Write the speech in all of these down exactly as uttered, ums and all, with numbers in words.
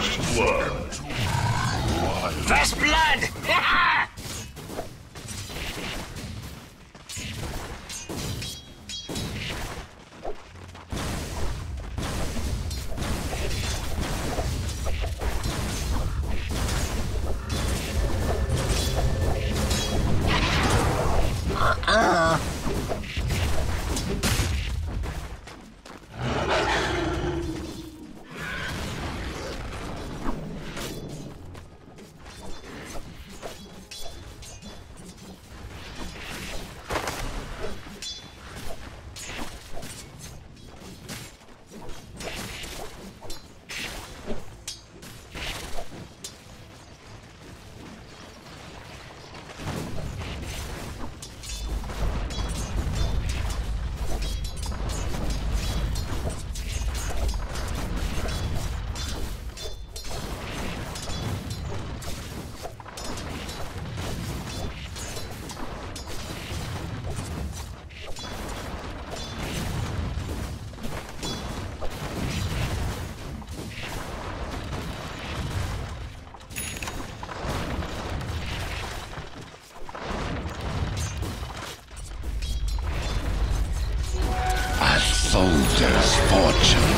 First blood. First blood! Uh-uh. Soldier's fortune.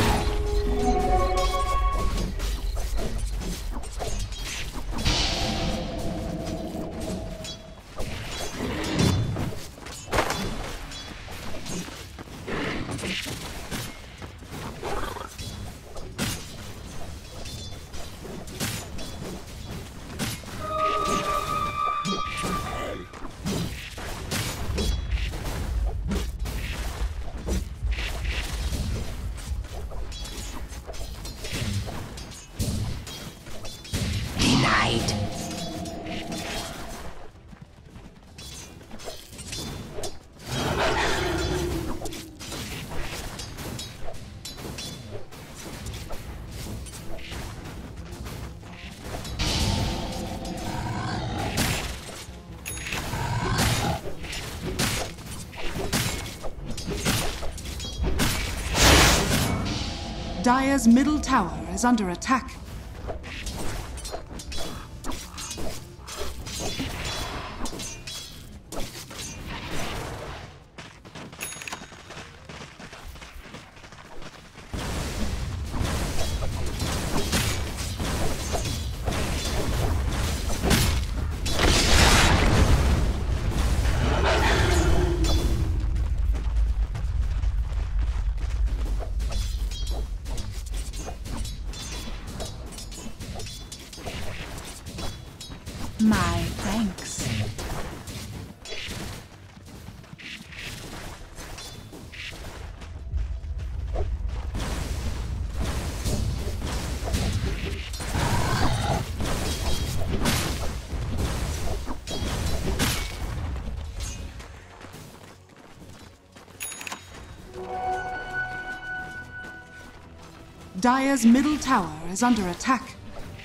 Dire's middle tower is under attack. My thanks. Dire's middle tower is under attack.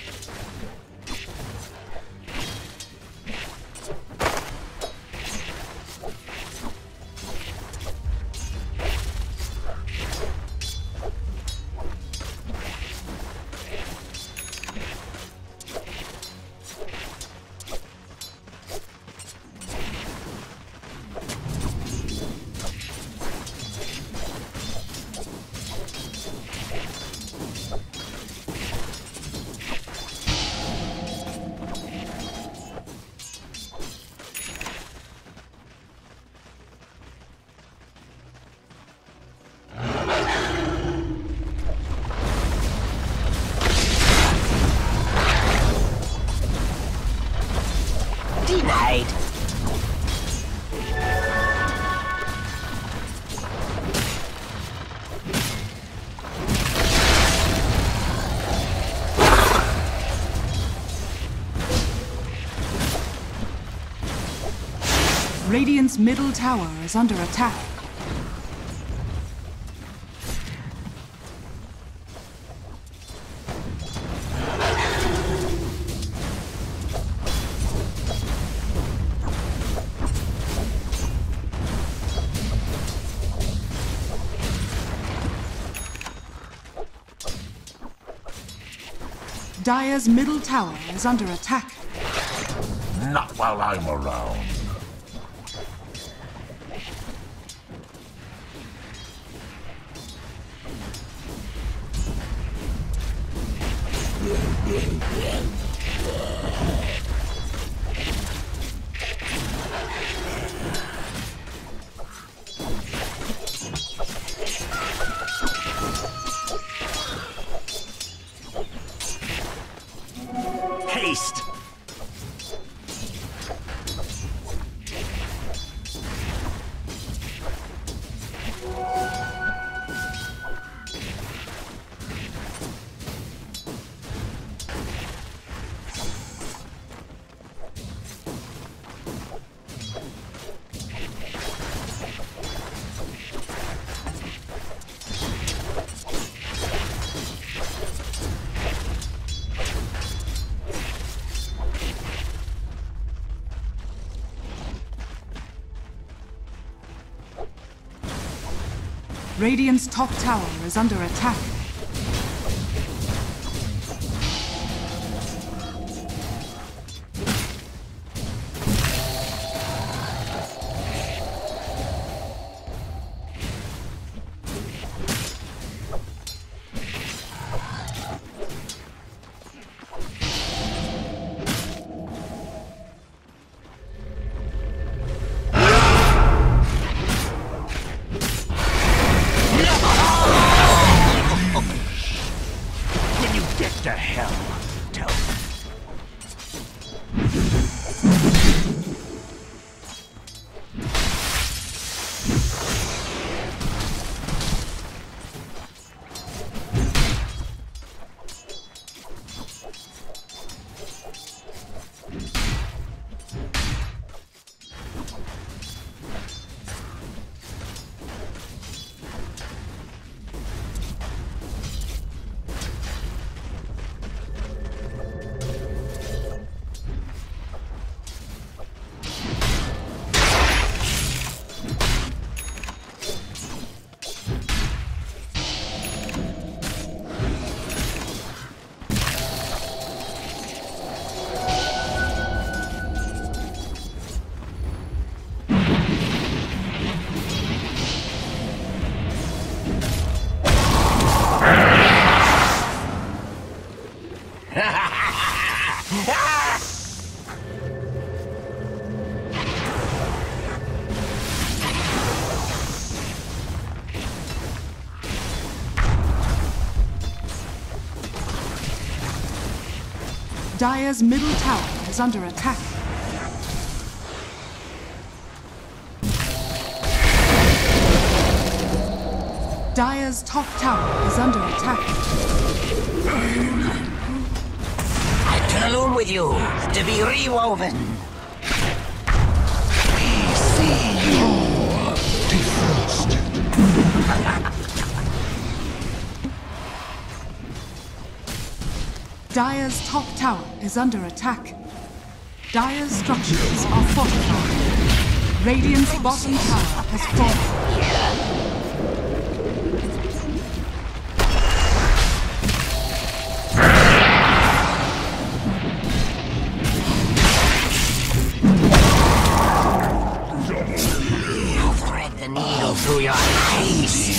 Denied. Radiant's middle tower is under attack. Dire's middle tower is under attack. Not while I'm around. Haste! Radiant's top tower is under attack. To hell, tell me. Dire's middle tower is under attack. Dire's top tower is under attack. I turn alone with you to be rewoven. We see you defrosted. Dire's top tower is under attack. Dire's structures are fortified. Radiant's bottom tower has fallen. You thread the needle through your eyes.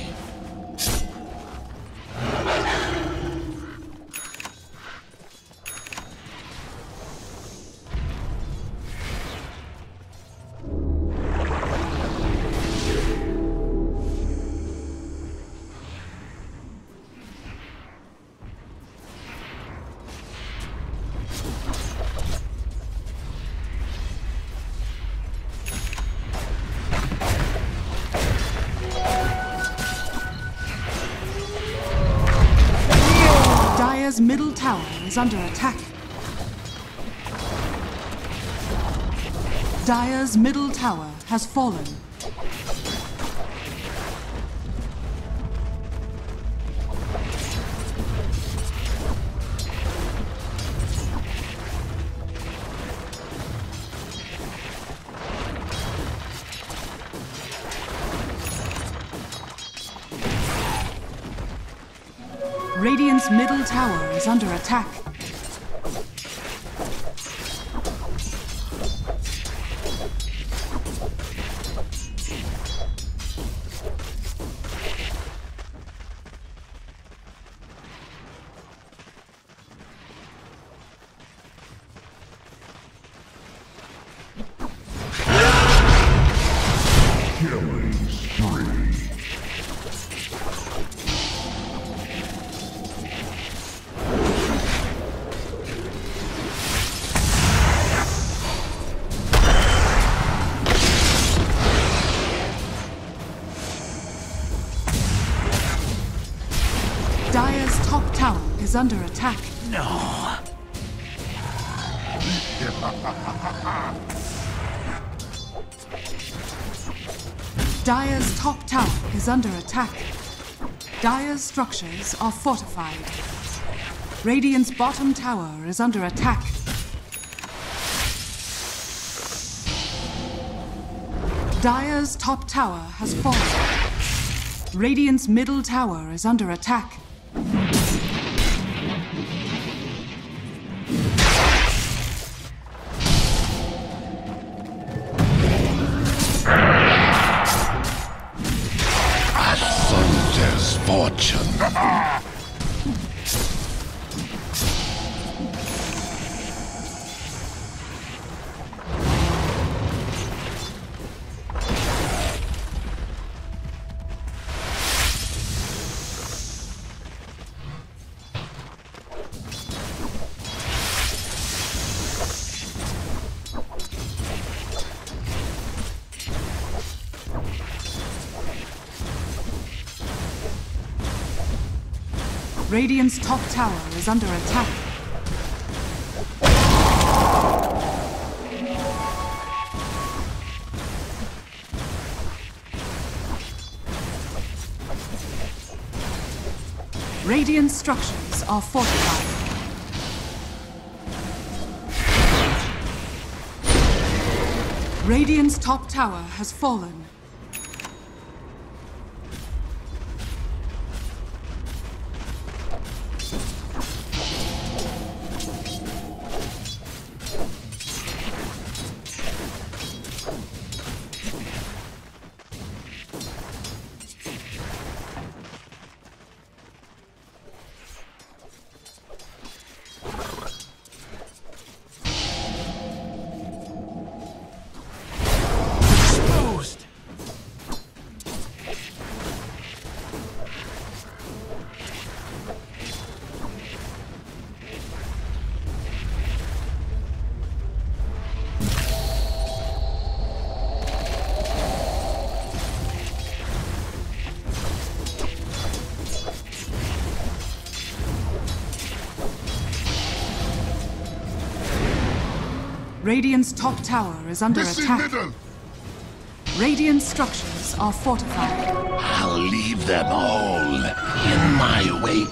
Dire's middle tower is under attack. Dire's middle tower has fallen. Radiant's middle tower is under attack. Dire's top tower is under attack. No. Dire's top tower is under attack. Dire's structures are fortified. Radiant's bottom tower is under attack. Dire's top tower has fallen. Radiant's middle tower is under attack. A soldier's fortune. Radiant's top tower is under attack. Radiant's structures are fortified. Radiant's top tower has fallen. Radiant's top tower is under Missing attack. middle. Radiant structures are fortified. I'll leave them all in my wake.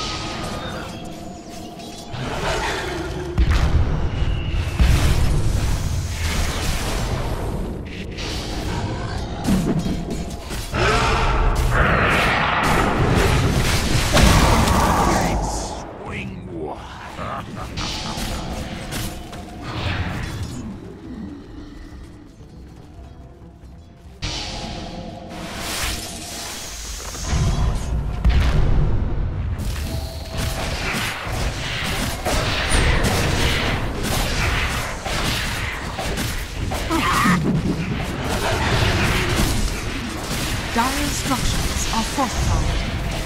Dire's structures are fortified.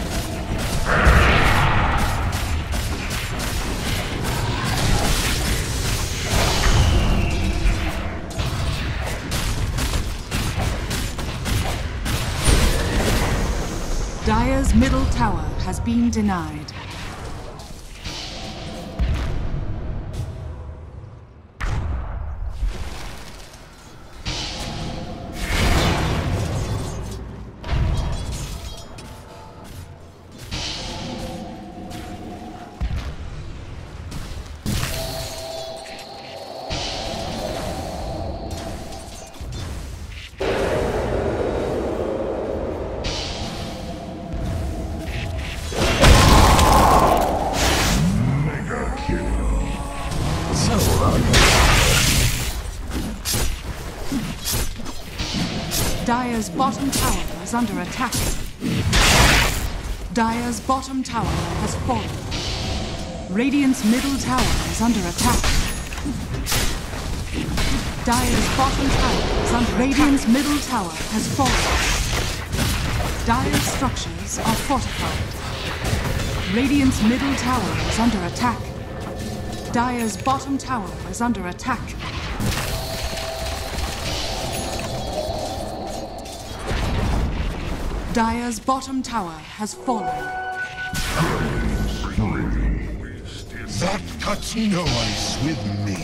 Dire's middle tower has been denied. Dire's bottom tower is under attack. Dire's bottom tower has fallen. Radiant's middle tower is under attack. Dire's bottom tower is under Radiant's middle tower has fallen. Dire's structures are fortified. Radiant's middle tower is under attack. Dire's bottom tower is under attack. Dire's bottom tower has fallen. That cuts no ice with me.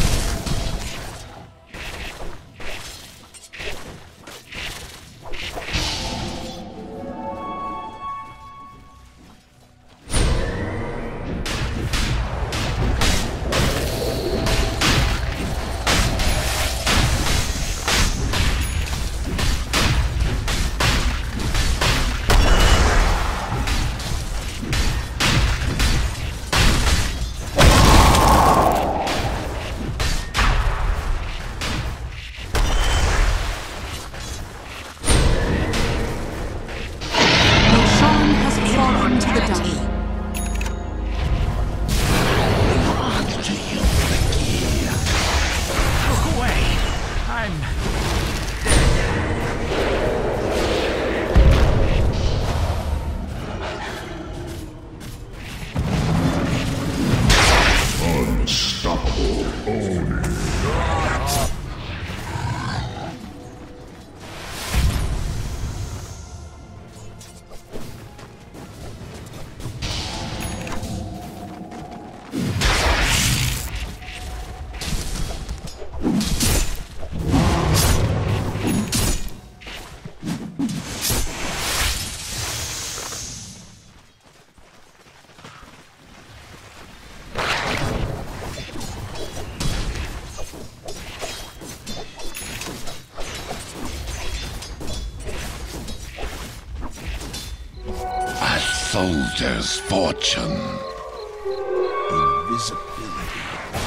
Soldier's fortune. Invisibility.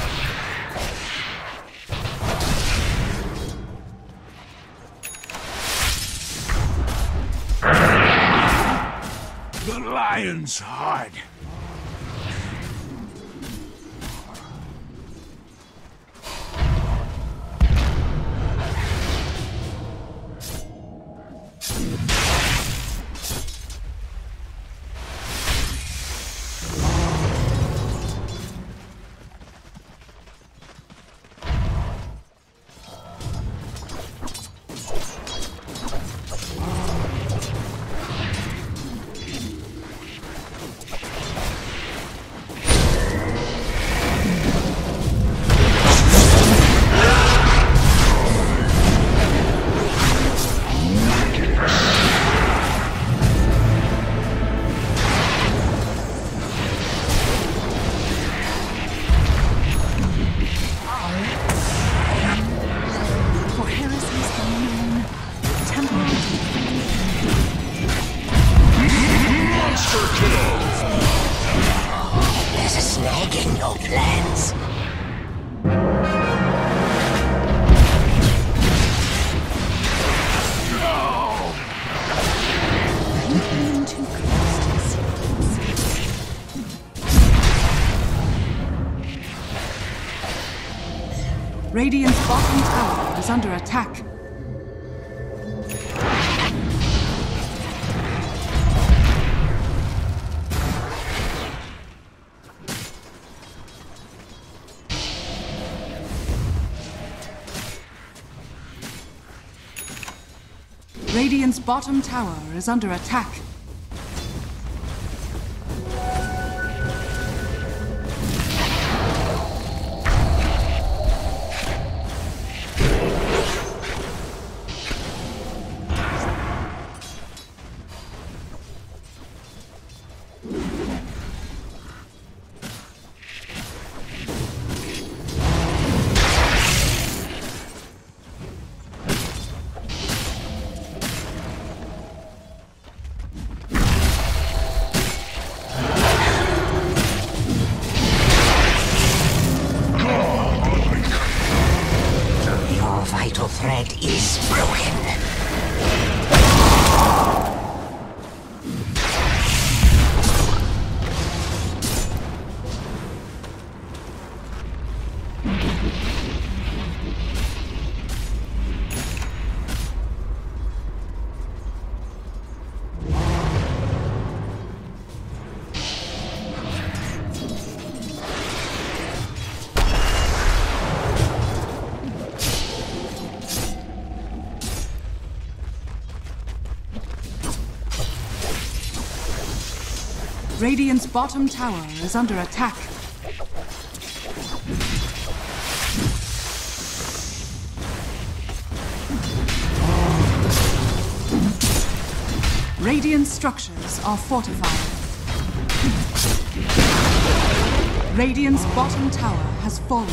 The lion's heart. Radiant's bottom tower is under attack. Radiant's bottom tower is under attack. Vital thread is broken. Radiant's bottom tower is under attack. Radiant structures are fortified. Radiant's bottom tower has fallen.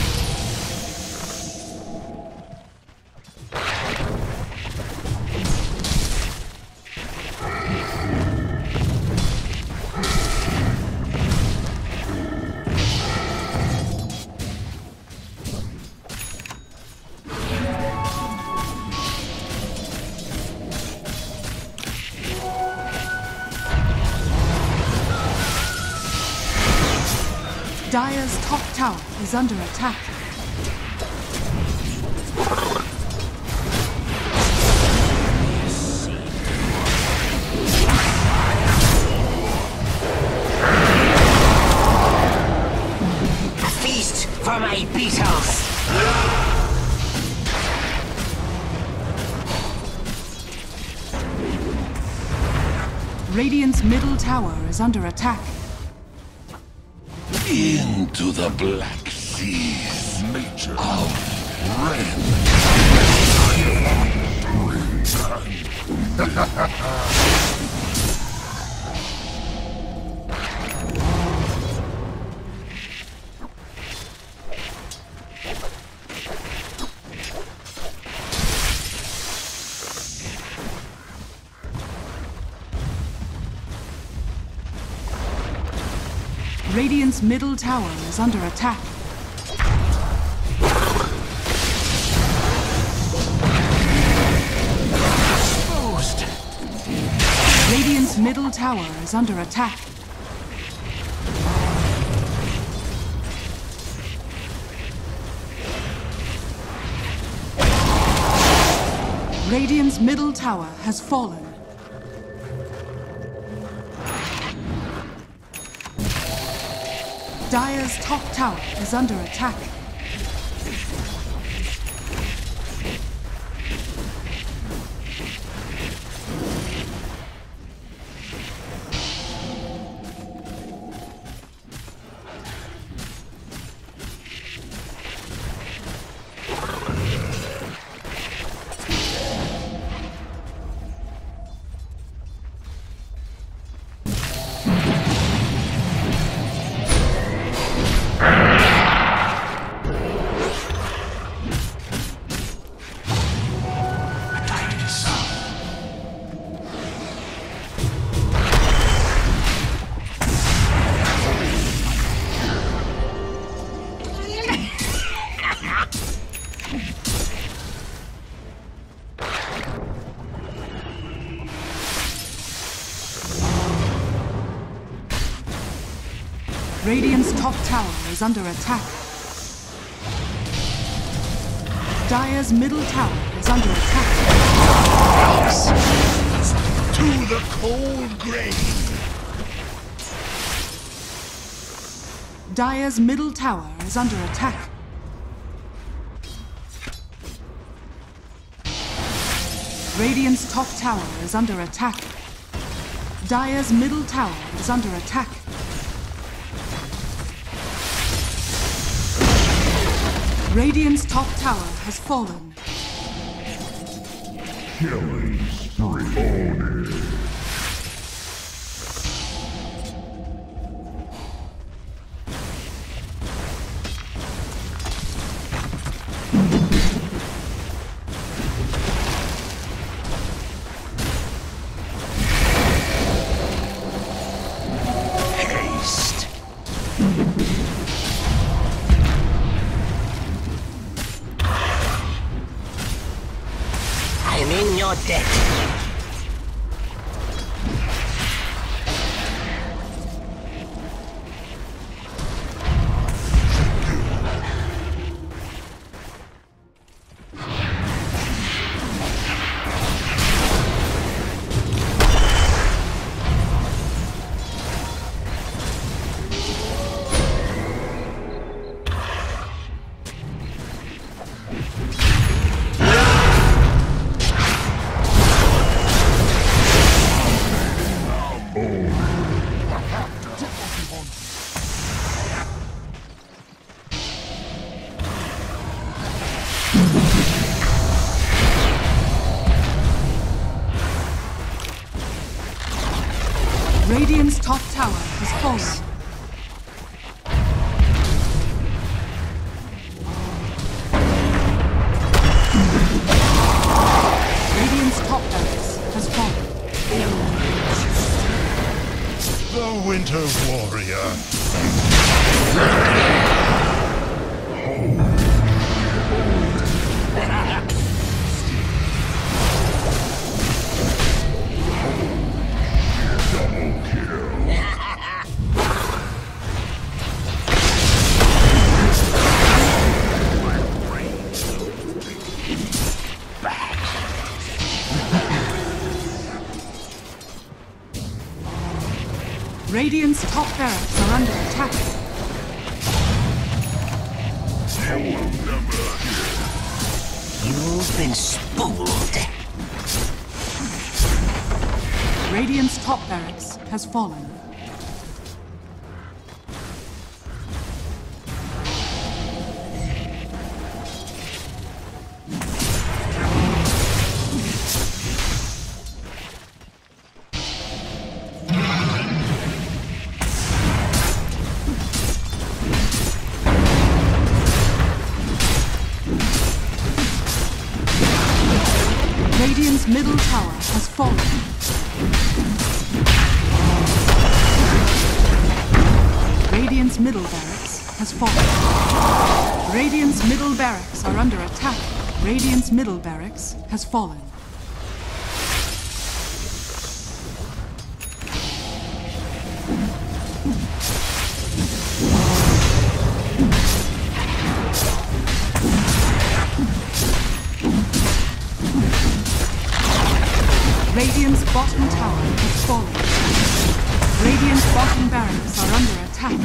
Dire's top tower is under attack. A feast for my beetles! Radiant's middle tower is under attack. Into the black seas Nature of Ren. Radiant's middle tower is under attack. Exposed! Radiant's middle tower is under attack. Radiant's middle tower has fallen. Dire's top tower is under attack. Radiant's top tower is under attack. Dire's middle tower is under attack. To the cold grave. Dire's middle tower is under attack. Radiant's top tower is under attack. Dire's middle tower is under attack. Radiant's top tower has fallen. killing spree. Haste. I'm in your debt. Radiant's top tower has fallen. Radiant's top barracks has fallen. The Winter Warrior. Double kill. Radiant's top barracks are under attack. You've been spooled. Radiant's top barracks has fallen. Radiant's middle tower has fallen. Radiant's middle barracks has fallen. Radiant's middle barracks are under attack. Radiant's middle barracks has fallen. Radiant's bottom tower has fallen. Radiant's bottom barracks are under attack.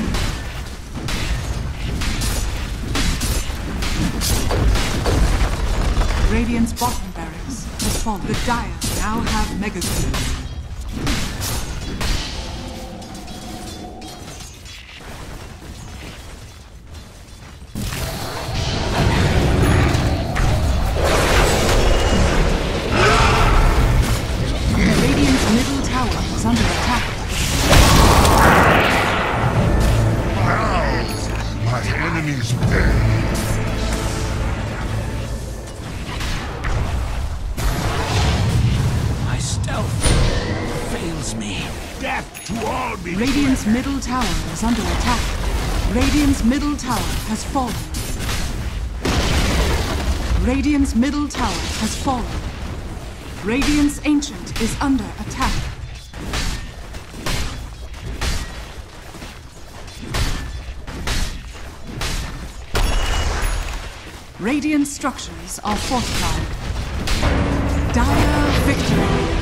Radiant's bottom barracks has fallen. The Dire now have mega creeps. Is under attack. Now, my enemies pay. My stealth fails me. Death to all be Radiant's middle tower is under attack. Radiant's middle tower has fallen. Radiant's middle tower has fallen. Radiant's Ancient is under attack. Radiant structures are fortified. Dire victory!